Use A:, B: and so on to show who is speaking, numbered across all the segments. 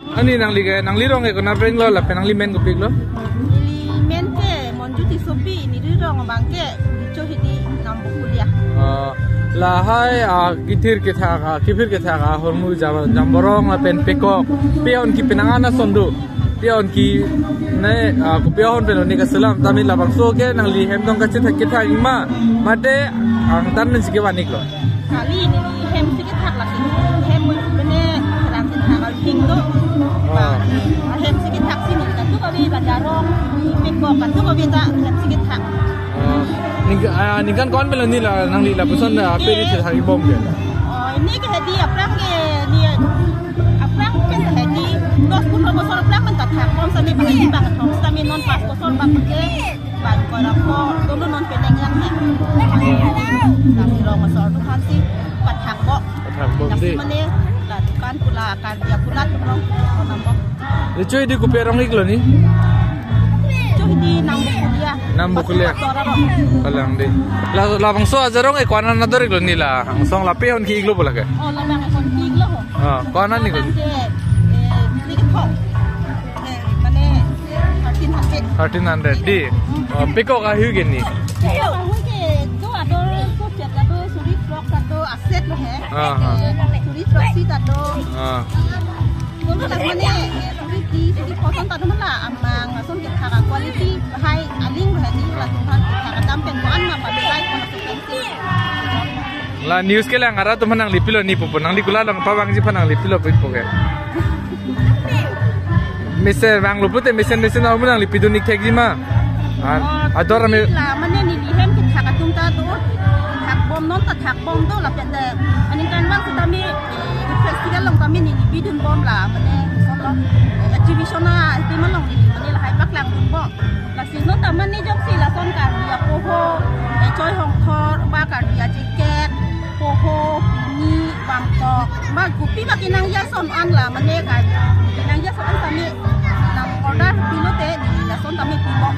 A: อันนี้นางลีรองก็นับเร่งล้อหลับเป็นนางลีเมนก็ปิกล้อ
B: เมนเก้มอนจุติสุปีนี่ลีรองบางเก้โจฮิดีนำบุคุเลีย
A: ลาให้กิทิร์กิทากกิฟิร์กิทากฮอร์มูจัมบรองมาเป็นเปกอกเปียอนกีเป็นงานน่ะสนดูเปียอนกีเนี่ยกูเปียอนเป็นนี่ก็สลามตามิลาบังโซเกนางลีเฮมต้องกัดจิตกิทาอิมามาเดอังตันนี่สิเกวานิกล้อ
B: คาลีนี่เฮมสิกิทักละสิเฮมมันเป็นเนี่ยหลังสิทากพิงดูเฮมสิกิทักสินี่กันทุกวีบัจจารองเปกอกกันทุกวีจะเฮมสิกิทัก
A: นี่กันก้อนเป็นนี่ละนางลีละผู้สนเปริศทางบอมเก
B: นี่ก็ดีอัปรังเกนี่อัปรังเป็นเหตุดีก็คุณเราสอนอัปรังมันตัดทางบอมสามีบางทีบางท้องสามีนอนปัสก็สอนบางเกบางคนเราก็ต้องนอนเป็นในเงินแหละเราที่เรามาสอนทุกท่านสิปัดทางบ่จากที่มันเนี่ยหลักการกุลาการยากุลัดเราเอานำบ่
A: แล้วช่วยดีกูเปรองอีกเหรอนี่
B: di nang
A: bukulia kalang di la bang so ajarong e kwana na dori lo nila ang song la peon ki iglo bola ke
B: la bang kon ki iglo ho
A: kwana ni ko
B: ni ko mane
A: 1300 di piko ka hu gen ni
B: do ador so chat ado suri frog ado asset lo he suri frog si ado Kalau nak mana, suri potong tak ada mana, amang, langsung kita harap kualiti, bahai, aling, bahai, langsung harap dampen, bukan apa, bahai,
A: La news ke lang ara tu manang lipilo ni pupu nang likula lang pawang ji panang lipilo pit poke. Mister bang luput mesin au manang lipido ni kek ji ma. Ador me
B: la mana ni lihem kita harap tungta tu, hak bom non tak hak bom tu lah pende. Ani kan bang kita mi festival long kami ni bidun bom lah mana solo exhibition na di mana long ni mana lah hai pak lang bom. La sino taman ni jom si la son kan dia poho, joy hong kor, ba kan dia jaket. Poho ni Bangkok, mak gupi mak inang ya son an lah mana kan, inang ya son an kami nang order pilot ni la son kami pilot.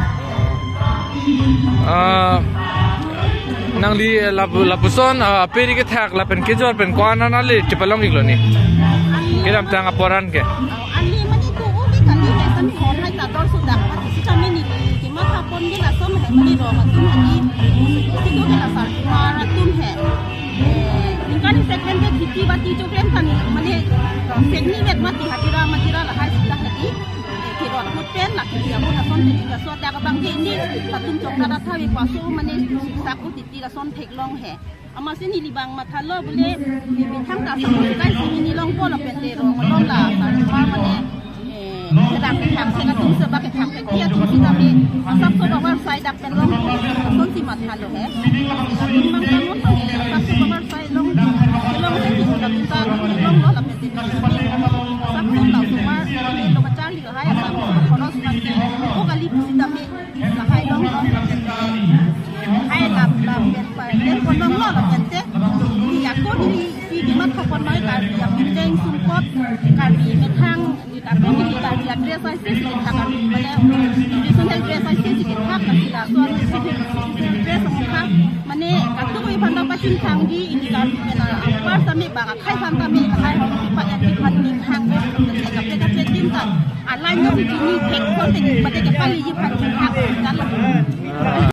A: Nang li lapuson peri ke thak la pen kejor pen kwana na le tipalong iglo ni. Kiram tang aporan ke.
B: Ani mani tu ubi kan ni san hon hai ta dor sudah. Si kami ni kima thapon ni la son hai mani ro ma tum ani. Si tu ke la sar mara tum hai. Kan second ke kiti bati jo krem kan mane segni vet mati hatira la hai sudah lagi. Kiro la pen la kiti amu la son ti la so ta ka bang ni patum chok na tha wi pasu mane sa ku ti la son thek long hai. Ama sini libang mathalo bole bithang ta sa kai sini ni long ko la pen te ro long la sa mane sedang thang se ka tum se ba ke thang ke kia tu si ta mi sab so ba website dak pen long son si mathalo hai. Mang kan mon to sab so ba website long se ti ta ta long lo la pen te sab so ta so ma lo ka chang li ga hai sa khonos na ke ko kali si ta mi la hai long lo hai la pen pa len ko long lo la pen te ya ko di mat ko kon mai ka ya jeng sum pot ka di me thang ni ta ko ni ta ya dress ai sis ni ta ka mane di sun dress ai sis ki thak ka sila so dress mo ka mane ka tu ko ipan pa sin thang di ini ka me na par sa me ba ka khai tham ta me khai ho ki pa ya ki phan ni thang ko ka pe tin ta alai no ki ni thek ko te ba te ka pali ji phan thak ka la